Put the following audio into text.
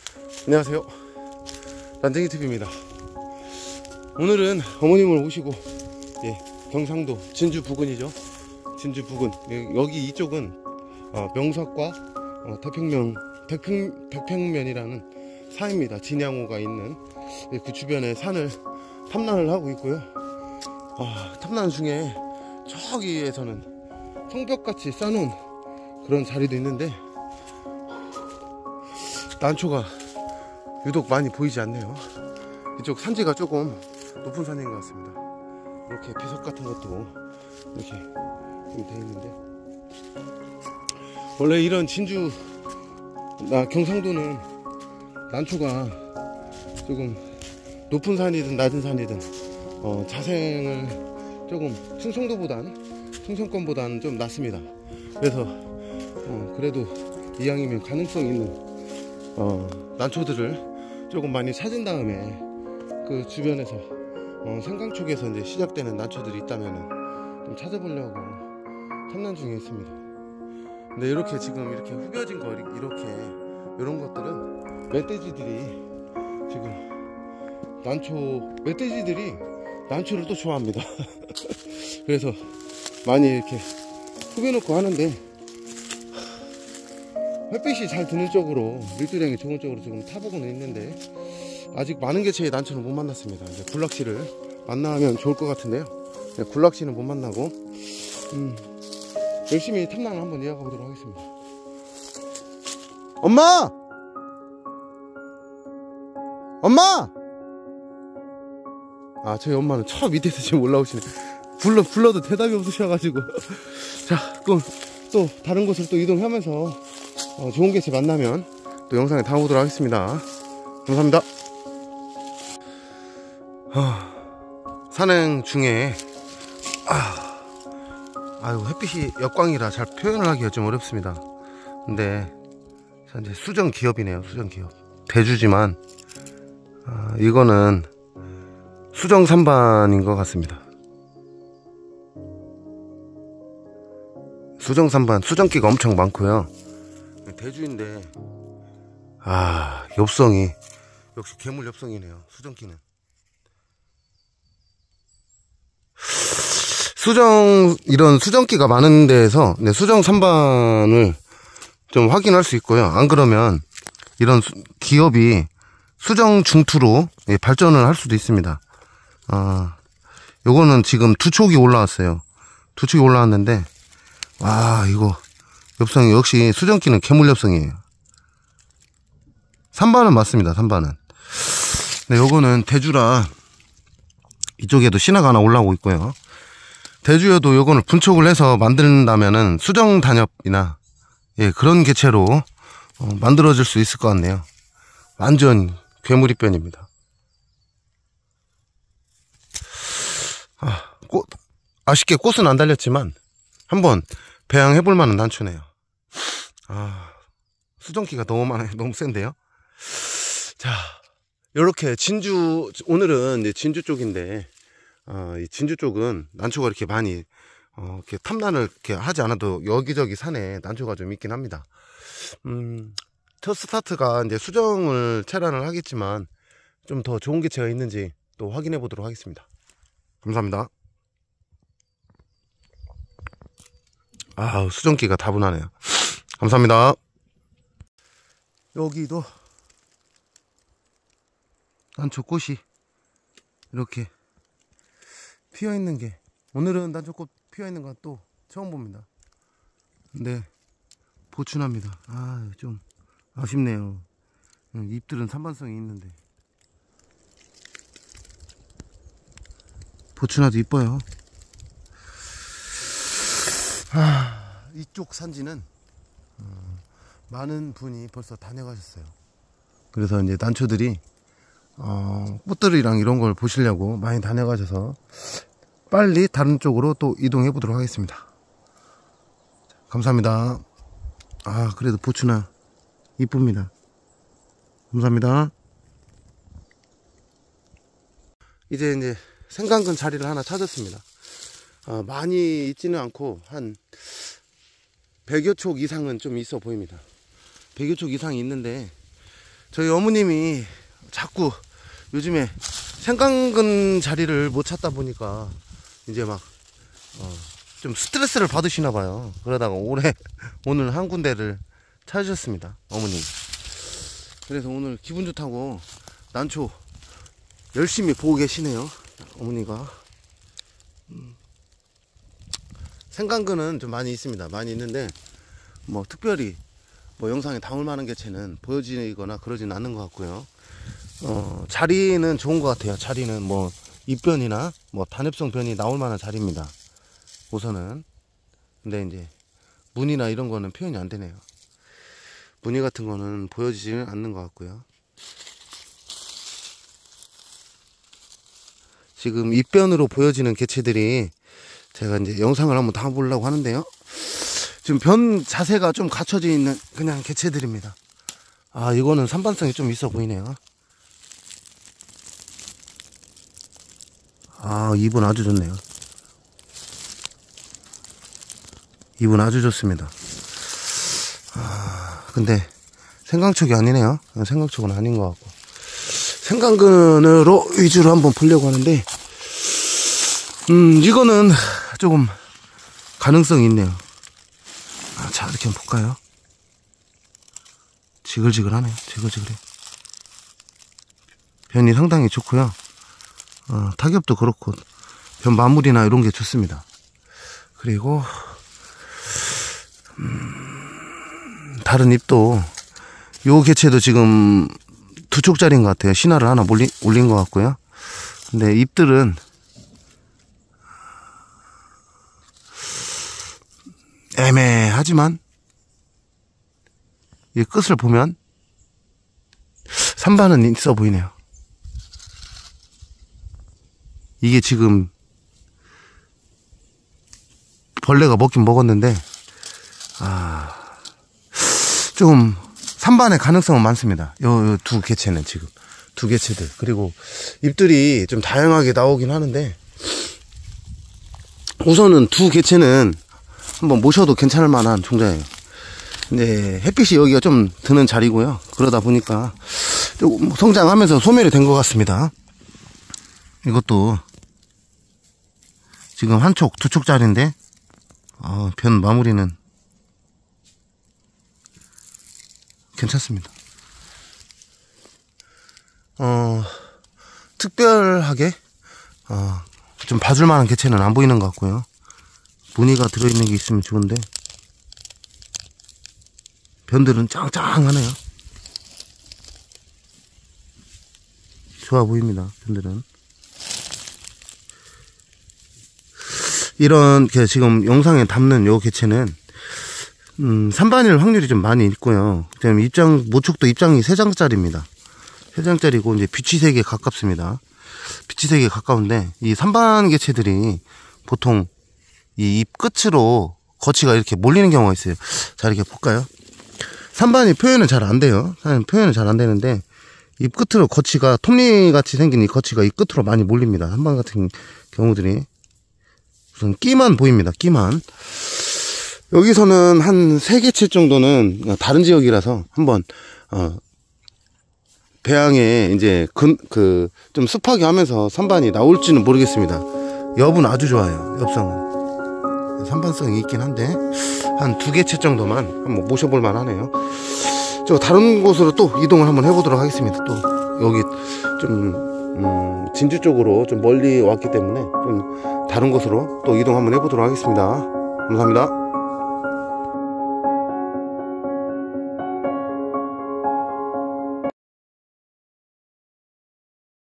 안녕하세요, 난쟁이TV입니다. 오늘은 어머님을 모시고 경상도 진주 부근이죠. 진주 부근, 여기 이쪽은 명석과 백평면이라는 산입니다. 진양호가 있는 그 주변에 산을 탐난을 하고 있고요. 탐난 중에 저기에서는 성벽같이 쌓아놓은 그런 자리도 있는데 난초가 유독 많이 보이지 않네요. 이쪽 산지가 조금 높은 산인 것 같습니다. 이렇게 비석 같은 것도 이렇게 좀 되어 있는데, 원래 이런 진주 경상도는 난초가 조금 높은 산이든 낮은 산이든 자생을 조금 충청권보다는 좀 낮습니다. 그래서 그래도 이왕이면 가능성 있는 난초들을 조금 많이 찾은 다음에 그 주변에서 생강 쪽에서 이제 시작되는 난초들이 있다면 좀 찾아보려고 탐난 중에 있습니다. 근데 이렇게 지금 이렇게 후벼진 거 이렇게 이런 것들은 멧돼지들이 지금 멧돼지들이 난초를 또 좋아합니다. 그래서 많이 이렇게 후벼놓고 하는데, 햇빛이 잘 드는 쪽으로, 밀도량이 좋은 쪽으로 지금 타보고는 있는데 아직 많은 개체의 난초는 못 만났습니다. 이제 굴락시를 만나면 좋을 것 같은데요. 굴락시는 못 만나고 열심히 탐방을 한번 이어가 보도록 하겠습니다. 엄마! 엄마! 저희 엄마는 저 밑에서 지금 올라오시네. 불러도 대답이 없으셔가지고 자, 그럼 또 다른 곳을 또 이동하면서 좋은 개체 만나면 또 영상에 담아보도록 하겠습니다. 감사합니다. 산행 중에 햇빛이 역광이라 잘 표현을 하기가 좀 어렵습니다. 근데 현재 수정기업이네요. 수정기업 대주지만 이거는 수정산반인 것 같습니다. 수정산반, 수정기가 엄청 많고요. 대주인데 엽성이 역시 괴물 엽성이네요. 수정기는 이런 수정기가 많은 데에서 수정 산반을 좀 확인할 수 있고요. 안 그러면 이런 기업이 수정 중투로 발전을 할 수도 있습니다. 요거는 지금 2촉이 올라왔어요. 2촉이 올라왔는데 이거 엽성이 역시 수정기는 괴물 엽성이에요. 산반은 맞습니다. 산반은. 네, 요거는 대주라 이쪽에도 신화가 하나 올라오고 있고요. 대주여도 요거는 분촉을 해서 만든다면은 수정 단엽이나 그런 개체로 만들어질 수 있을 것 같네요. 완전 괴물입변입니다. 아쉽게 꽃은 안 달렸지만 한번 배양해볼 만한 난초네요. 수정기가 너무 많아요. 너무 센데요. 자, 요렇게 오늘은 이제 진주 쪽인데, 이 진주 쪽은 난초가 이렇게 많이 이렇게 탐난을 이렇게 하지 않아도 여기저기 산에 난초가 좀 있긴 합니다. 첫 스타트가 이제 수정을 체란을 하겠지만 좀 더 좋은 개체가 있는지 또 확인해 보도록 하겠습니다. 감사합니다. 수정기가 다분하네요. 감사합니다. 여기도 난초꽃이 이렇게 피어있는 게, 오늘은 난초꽃 피어있는 건 또 처음 봅니다. 근데 보춘합니다. 좀 아쉽네요. 잎들은 산반성이 있는데 보춘화도 이뻐요. 이쪽 산지는 많은 분이 벌써 다녀가셨어요. 그래서 이제 난초들이 꽃들이랑 이런 걸 보시려고 많이 다녀가셔서 빨리 다른 쪽으로 또 이동해 보도록 하겠습니다. 감사합니다. 그래도 보추나 이쁩니다. 감사합니다. 이제 생강근 자리를 하나 찾았습니다. 많이 있지는 않고 한 100여 촉 이상은 좀 있어 보입니다. 100여 촉 이상이 있는데 저희 어머님이 자꾸 요즘에 생강근 자리를 못 찾다 보니까 이제 막 좀 스트레스를 받으시나 봐요. 그러다가 오늘 한 군데를 찾으셨습니다, 어머님. 그래서 오늘 기분 좋다고 난초 열심히 보고 계시네요, 어머니가. 생강근은 좀 많이 있습니다. 많이 있는데 뭐 특별히 뭐 영상에 담을 만한 개체는 보여지거나 그러진 않는 것 같고요. 자리는 좋은 것 같아요. 자리는 뭐 잎변이나 뭐 단엽성 변이 나올 만한 자리입니다, 우선은. 근데 이제 무늬나 이런 거는 표현이 안 되네요. 무늬 같은 거는 보여지지는 않는 것 같고요. 지금 잎변으로 보여지는 개체들이 제가 이제 영상을 한번 담아보려고 하는데요. 지금 변 자세가 좀 갖춰져 있는 그냥 개체들입니다. 아, 이거는 산반성이 좀 있어 보이네요. 아, 잎은 아주 좋네요. 잎은 아주 좋습니다. 근데 생강촉이 아니네요. 생강촉은 아닌 것 같고, 생강근으로 위주로 한번 보려고 하는데 이거는 조금 가능성이 있네요. 자, 이렇게 한번 볼까요? 지글지글하네요. 지글지글해. 변이 상당히 좋고요. 타겹도 그렇고 변 마무리나 이런 게 좋습니다. 그리고 다른 잎도 요 개체도 지금 2촉짜리인 것 같아요. 신화를 하나 올린 것 같고요. 근데 잎들은 애매하지만 이 끝을 보면 산반은 있어 보이네요. 이게 지금 벌레가 먹긴 먹었는데 좀 산반의 가능성은 많습니다. 요 두 개체는 지금 두 개체들. 그리고 잎들이 좀 다양하게 나오긴 하는데 우선은 두 개체는 한번 모셔도 괜찮을 만한 종자예요. 근데 햇빛이 여기가 좀 드는 자리고요. 그러다 보니까 조금 성장하면서 소멸이 된 것 같습니다. 이것도 지금 한 촉, 2촉짜리인데 변 마무리는 괜찮습니다. 특별하게 좀 봐줄 만한 개체는 안 보이는 것 같고요. 무늬가 들어있는 게 있으면 좋은데 변들은 짱짱하네요. 좋아 보입니다. 변들은 이런 지금 영상에 담는 요 개체는 산반일 확률이 좀 많이 있고요. 그다음에 모촉도 입장이 3장짜리입니다. 3장짜리고 이제 비치색에 가깝습니다. 비치색에 가까운데 이 산반 개체들이 보통 이 잎 끝으로 거치가 이렇게 몰리는 경우가 있어요. 자, 이렇게 볼까요? 산반이 표현은 잘 안 돼요. 표현은 잘 안 되는데 잎 끝으로 거치가 톱니같이 생긴 이 거치가 잎 끝으로 많이 몰립니다. 산반 같은 경우들이 우선 끼만 보입니다. 끼만. 여기서는 한 3개체 정도는 다른 지역이라서 한번 배양에 이제 좀 습하게 하면서 산반이 나올지는 모르겠습니다. 엽은 아주 좋아요. 엽성은 산반성이 있긴 한데 한 2개체 정도만 한번 모셔볼 만하네요. 저 다른 곳으로 또 이동을 한번 해보도록 하겠습니다. 또 여기 좀 진주 쪽으로 좀 멀리 왔기 때문에 좀 다른 곳으로 또 이동 한번 해보도록 하겠습니다. 감사합니다.